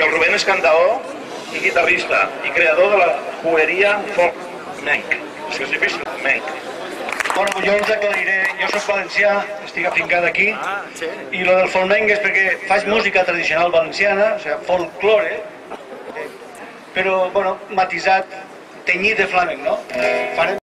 el Rubén és cantaor i guitarrista i creador de la jugueria Folk Menc. És que és difícil, Menc. Bueno, jo us aclariré, jo soc valencià, estic afincat aquí, i lo del folmenc és perquè faig música tradicional valenciana, o sigui, folklore, però, bueno, matisat, tenyit de flamenc, no?